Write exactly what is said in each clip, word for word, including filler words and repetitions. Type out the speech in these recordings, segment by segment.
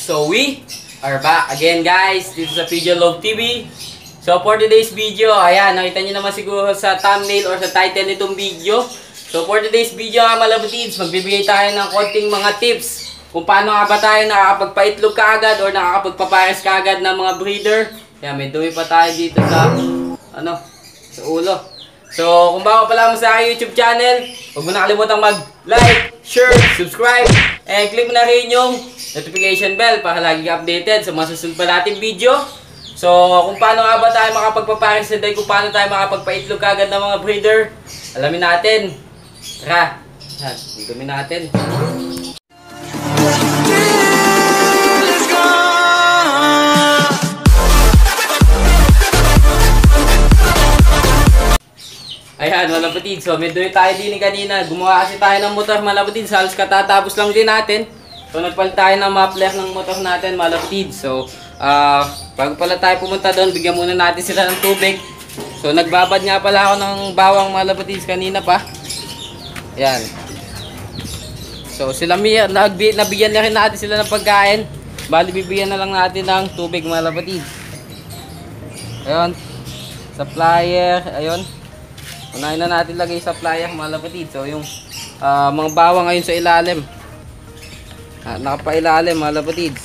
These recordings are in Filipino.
So we are back again guys, dito sa Video Love T V. So for today's video, ayan, nakita nyo naman siguro sa thumbnail or sa title nitong video. So for today's video mga malabutids, magbibigay tayo ng konting mga tips kung paano nga ba tayo nakakapagpaitlog kaagad or nakakapagpapares kaagad ng mga breeder. Ayan, may dumi pa tayo dito sa, ano, sa ulo. So kung bago pa lang sa aking YouTube channel, huwag mo na kalimutang mag-like, share, subscribe, and click mo na rin yung notification bell para lagi ka updated sa mga susunod pa nating video. So, kung paano nga ba tayo makapagpapares na dahil kung paano tayo makapagpaitlog kagad ng mga breeder, alamin natin. Tara, alamin natin. Ayan, malapatid. So, medyo tayo din kanina. Gumawa kasi tayo ng motor, malapatid. Halos katatapos lang din natin. So, nagpalit tayo ng muffler ng motor natin, malapatid. So, ah... Uh, bago pala tayo pumunta doon, bigyan muna natin sila ng tubig. So nagbabad nga pala ako ng bawang mga labatids kanina pa. Ayan. So sila Mia, nabigyan na rin natin sila ng pagkain. Bali bibigyan na lang natin ng tubig mga labatids. Ayun. Supplier, ayun. Unahin na natin lagay sa supplier mga labatids. So yung uh, mga bawang ngayon sa ilalim. Ah, nakapailalim mga labatids.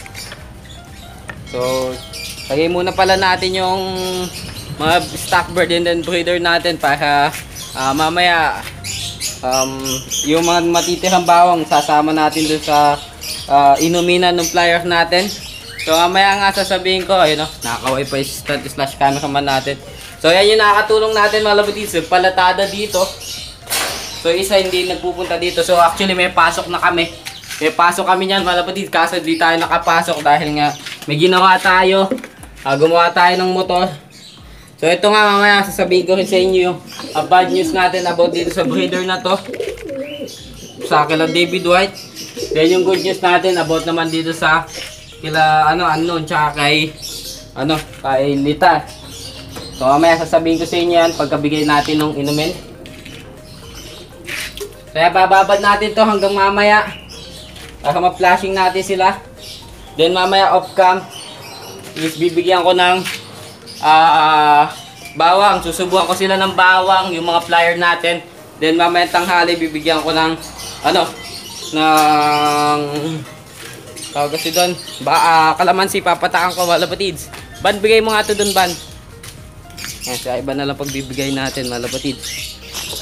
So lagay muna pala natin yung mga stock bird and then breeder natin para uh, mamaya um, yung mga matitirang bawang sasama natin dun sa uh, inuminan ng pliers natin. So mamaya nga sasabihin ko, ayun o, nakakaway pa yung stand slash cameraman natin. So yan yung nakakatulong natin mga labutids, palatada dito. So isa hindi nagpupunta dito. So actually may pasok na kami. May pasok kami nyan mga labutids, kaso di tayo nakapasok dahil nga may ginawa tayo. Uh, gumawa tayo ng motor. So ito nga mamaya sasabihin ko rin sa inyo yung uh, bad news natin about dito sa breeder na to. Sa kila David White. Then yung good news natin about naman dito sa kila ano unknown tsaka kay ano kay Lita. So mamaya sasabihin ko sa inyo yan pagkabigay natin ng inumin. Kaya bababad natin to hanggang mamaya. Para ma-flashing natin sila. Then mamaya off cam is bibigyan ko ng uh, bawang. Susubukan ko sila ng bawang, yung mga flyer natin. Then mamaya tanghali bibigyan ko ng ano, ng tawag kasi doon, ba, uh, kalamansi, papatakan ko mga labatids. Ban, bigay mo nga ito doon, Ban. Yan, sa iba na lang pagbibigay natin mga labatids.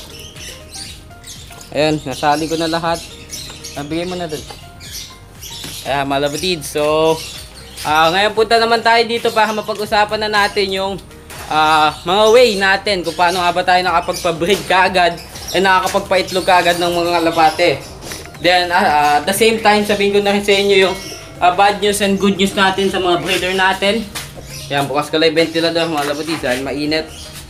Ayan, nasali ko na lahat. Ah, bigay mo na doon. Ayan mga labatids. So Uh, ngayon punta naman tayo dito para mapag-usapan na natin yung uh, mga way natin kung paano nga ba tayo nakapagpa-breed kaagad at nakakapagpa-itlog kaagad ng mga labate. Then uh, at the same time sabihin ko na rin sa inyo yung uh, bad news and good news natin sa mga breeder natin. Yan, bukas ko lang yung ventilador mga labatids dahil mainit.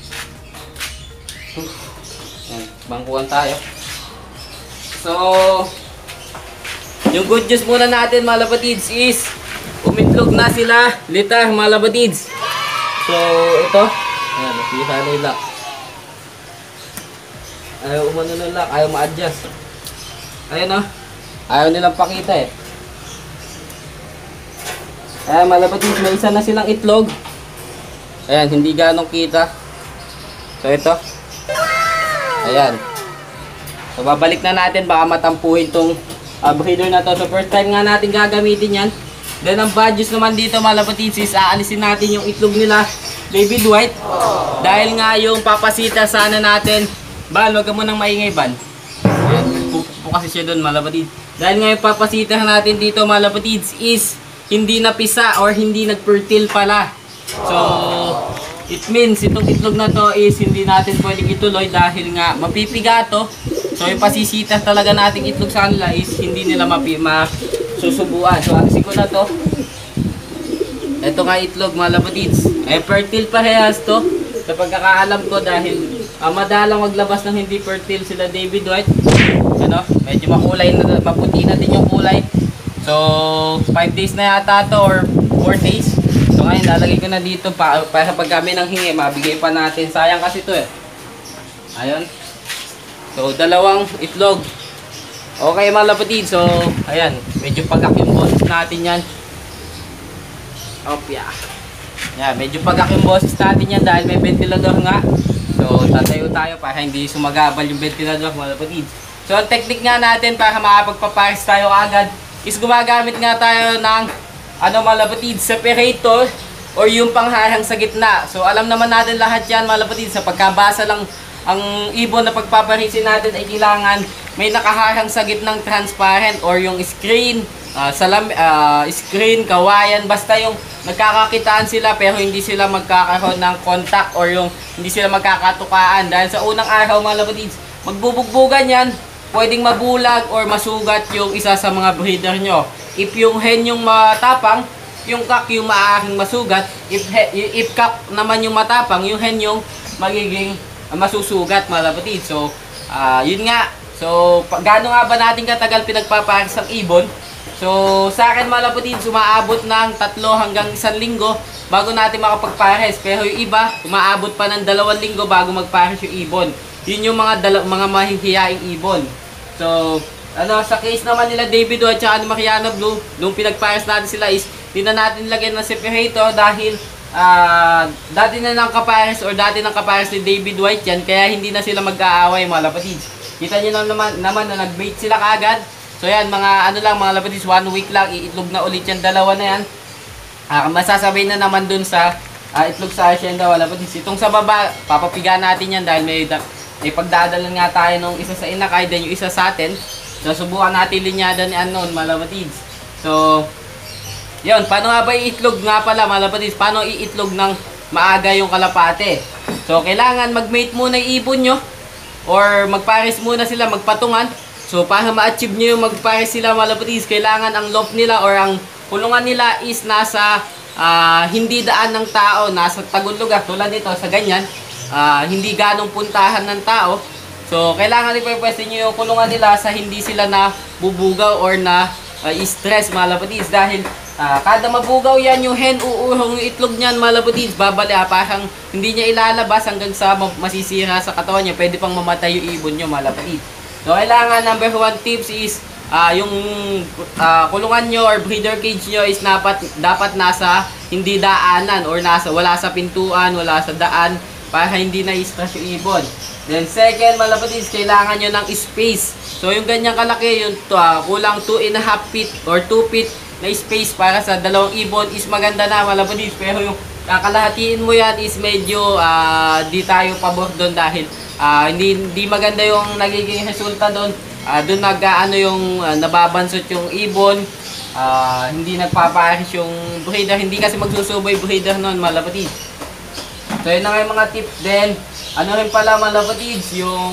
Yan, bangkuhan tayo. So yung good news muna natin mga labatids is umitlog na sila, Lita, mga labatids. So, ito. Ayan, nasira na yung lock. Ayaw umano ng lock, ayaw ma-adjust. Ayan o. Ayaw nilang pakita eh. Ayan, mga labatids, may isa na silang itlog. Ayan, hindi ganong kita. So, ito. Ayan. So, babalik na natin, baka matampuhin tong uh, breeder na to. So, first time nga natin gagamitin yan. Then ang bad news naman dito mga labatids is aalisin natin yung itlog nila David White. Aww. Dahil nga yung papasita sana natin. Ban, wag ka munang maingay, Ban. Ayan, po kasi siya doon mga labatids. Dahil nga yung papasita natin dito mga labatids is hindi napisa or hindi nagfertile pala. So it means itong itlog na to is hindi natin pwedeng ituloy dahil nga mapipiga to. So yung pasisita talaga nating itlog sa kanila is hindi nila mapi ma susubuan. So alisin ko na to. Ito nga itlog mga labatids. Eh fertile parehas to. Sa pagkakaalam ko dahil uh, madalang maglabas ng hindi fertile sila David White. Ano? Medyo makulay na, maputi na din yung kulay. So five days na yata to or four days. So ngayon lalagay ko na dito pa, para pag kami nang hingi mabigay pa natin. Sayang kasi to eh. Ayun. So dalawang itlog. Okay mga lapatid, so ayan, medyo pagak yung bones natin yan. Opya. Yan, medyo pagak yung boses natin yan dahil may ventilador nga. So, tatayo tayo para hindi sumagabal yung ventilador mga kapatid. So, ang technique nga natin para makapagpapares tayo agad is gumagamit nga tayo ng ano mga kapatid, separator or yung pangharang sa gitna. So, alam naman natin lahat yan mga kapatid, sa pagkabasa lang ang ibon na pagpaparisin natin ay kailangan may nakaharang sa gitnang transparent or yung screen, uh, salam, uh, screen, kawayan, basta yung nagkakakitaan sila pero hindi sila magkakaroon ng contact or yung hindi sila magkakatukaan. Dahil sa unang araw mga kapatid, magbubugbugan yan, pwedeng mabulag or masugat yung isa sa mga breeder nyo. If yung hen yung matapang, yung cock yung maaaring masugat. If, if cock naman yung matapang, yung hen yung magiging masusugat mga kapatid. So, uh, yun nga. So, gaano nga ba natin katagal pinagpapares ang ibon? So, sa akin mga kapatid, sumaabot ng tatlo hanggang isang linggo bago natin makapagpares. Pero yung iba, umaabot pa ng dalawang linggo bago magpares yung ibon. Yun yung mga, mga mahihiyaing ibon. So, ano, sa case naman nila David White at Mariana Blue, nung pinagpares natin sila is, hindi na natin lagyan ng separator dahil uh, dati na ng kapares or dati ng kapares ni David White yan, kaya hindi na sila mag-aaway mga kapatid. Kita nyo naman, naman na nag-bait sila kaagad. So yan, mga ano lang mga lapatid, one week lang, iitlog na ulit yan, dalawa na yan. Uh, masasabay na naman dun sa uh, itlog sa asyenda mga lapatid. Itong sa baba, papapiga natin yan dahil may, may pagdadalan nga tayo nung isa sa inakay, then yung isa sa atin. So subukan natin linyada ni Unknown mga lapatid. So, yun, paano nga ba iitlog nga pala mga lapatid? Paano iitlog ng maaga yung kalapate? So, kailangan mag-mate muna yung ibon nyo or magpares muna sila, magpatungan. So, para ma-achieve nyo yung magpares sila mga lapatid, kailangan ang loft nila or ang kulungan nila is nasa uh, hindi daan ng tao, nasa tagong lugar. Tulad nito, sa ganyan, uh, hindi ganong puntahan ng tao. So, kailangan ipapwesto nyo yung kulungan nila sa hindi sila na bubugaw or na uh, stress mga lapatid. Dahil uh, kada mabugaw yan yung hen, uuhong yung itlog niyan mga lapatid, babali ah, parang hindi niya ilalabas hanggang sa masisira sa katawan niya. Pwede pang mamatay yung ibon nyo mga lapatid. So, kailangan number one tips is uh, yung uh, kulungan nyo or breeder cage nyo is dapat, dapat nasa hindi daanan or nasa, wala sa pintuan, wala sa daan para hindi na-stress yung ibon. Then second mga lapatid, kailangan nyo ng space. So yung ganyang kalaki, yung uh, kulang two and a half feet or two feet na space para sa dalawang ibon is maganda na mga lapatid. Pero yung kakalahatiin mo yan is medyo uh, di tayo pabor doon dahil Uh, hindi, hindi maganda yung nagiging resulta doon. Uh, doon nag, ano yung uh, nababansot yung ibon. Uh, hindi nagpapares yung breeder. Hindi kasi magsusuboy breeder noon mga lapatid. So yun na nga yung mga tips din. Ano rin pala mga lapatid, yung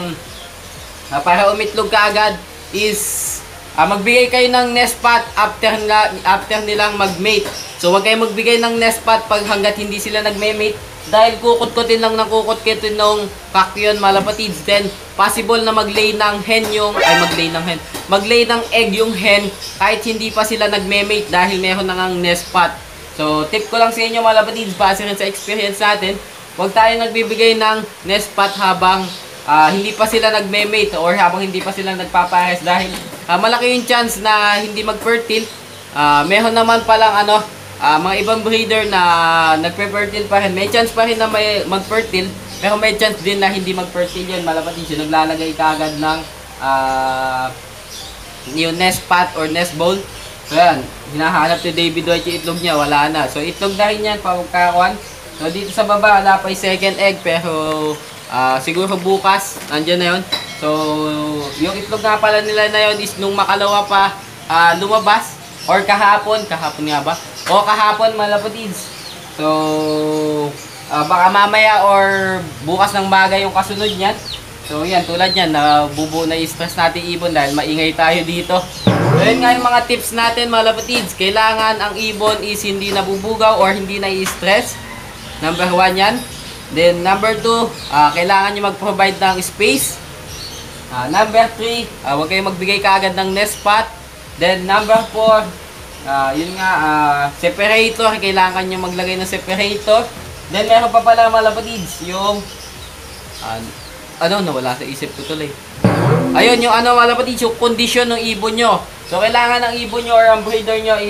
uh, para umitlog ka agad is uh, magbigay kayo ng nest pot after, nga, after nilang mag-mate. So wag kayo magbigay ng nest pot pag hanggat hindi sila nagme-mate. Dahil kukot-kutin lang ng kukot-kutin ng cock yun mga lapatids. Then possible na mag-lay ng hen yung, ay mag-lay ng hen, mag-lay ng egg yung hen kahit hindi pa sila nagme-mate dahil meron na ngang nest pot. So tip ko lang sa inyo mga lapatids, base rin sa experience natin, huwag tayo nagbibigay ng nest pot habang uh, hindi pa sila nagme-mate or habang hindi pa sila nagpapares dahil uh, malaki yung chance na hindi mag-fertile. Uh, meron naman palang ano, Uh, mga ibang breeder na nagpe-fertile pa rin, may chance pa rin na may mag-fertile, pero may chance din na hindi mag-fertile yun mga lapatid. Yung naglalagay ka agad ng uh, yung nest pot or nest bowl. So yan, hinahanap ni David White yung itlog niya, wala na. So itlog na rin yan, pagkakakuan. So dito sa baba, wala pa yung second egg, pero uh, siguro bukas, nandyan na yun. So yung itlog nga pala nila na yun is nung makalawa pa uh, lumabas, or kahapon, kahapon nga ba? O kahapon mga lapatids. So, uh, baka mamaya or bukas ng bagay yung kasunod niyan. So, yan, tulad yan, nabubuo na i-stress natin ibon dahil maingay tayo dito. So, yun nga yung mga tips natin mga lapatids. Kailangan ang ibon is hindi nabubugaw or hindi na i-stress. Number one yan. Then, number two, uh, kailangan nyo mag-provide ng space. Uh, number three, uh, huwag kayong magbigay kaagad ng nest pot. Then, number four, Uh, yun nga, uh, separator, kailangan nyo maglagay ng separator. Then meron pa pala mga lapatids, yung uh, ano, nawala sa isip ko tuloy. Ayun, yung ano mga lapatids, yung condition ng ibon nyo. So kailangan ng ibon nyo or ang breeder nyo is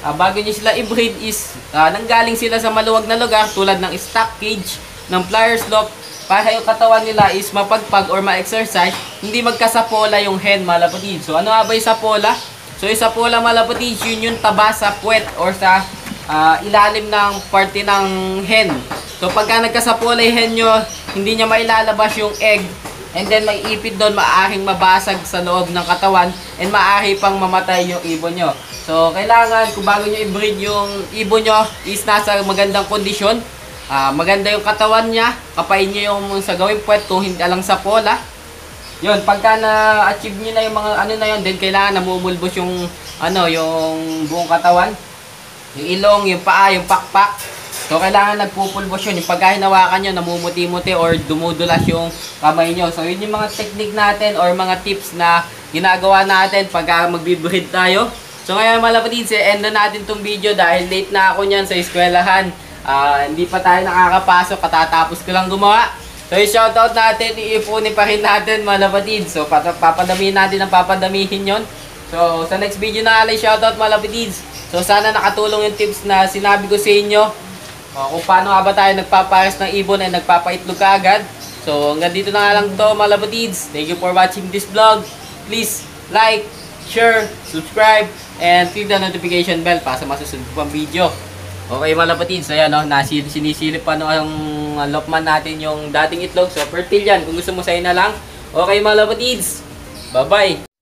uh, bago nyo sila i-breed is uh, nanggaling sila sa maluwag na lugar tulad ng stock cage, ng pliers loft, para yung katawan nila is mapagpag or ma-exercise, hindi magkasapola yung hen, mga lapatids. So ano nga ba yung sapola? So yung sapola, mga lapatids, yun yung taba sa puwet or sa uh, ilalim ng parte ng hen. So pagka nagkasapola yung hen nyo, hindi niya mailalabas yung egg, and then may ipit doon, maaaring mabasag sa loob ng katawan, and maaari pang mamatay yung ibon nyo. So kailangan kung bago nyo i-breed yung ibon nyo is nasa magandang kondisyon. Uh, maganda yung katawan niya, kapain niyo yung sa gawing puwet kung hindi alang sa pola. Yun, pagka na-achieve niyo na yung mga ano na yun, then kailangan namumulbos yung ano, yung buong katawan. Yung ilong, yung paa, yung pakpak. So kailangan nagpupulbos yun. Yung pagka hinawakan nyo, namumuti-muti or dumudulas yung kamay nyo. So yun yung mga technique natin or mga tips na ginagawa natin pagka magbe-breed tayo. So ngayon, mga lapatids, end na natin tong video dahil late na ako nyan sa eskwelahan. Uh, hindi pa tayo nakakapasok, katatapos ko lang gumawa. So yung shoutout natin, iipunin pa rin natin, mga lapatids. So papadamihin natin ang papadamihin yon. So sa next video na alay shoutout, mga lapatids. So sana nakatulong yung tips na sinabi ko sa inyo, uh, kung paano nga ba tayo nagpapares ng ibon ay nagpapaitlog kaagad. So hanggang dito na nga lang to, mga lapatids. Thank you for watching this vlog. Please like, share, subscribe, and click the notification bell para sa masusunod pang video. Okay, mga lapatids, ayan, no, nasil sinisilip pa no, ang lopman natin yung dating itlog. So fertile yan, kung gusto mo sa'yo na lang. Okay, mga lapatids, bye bye.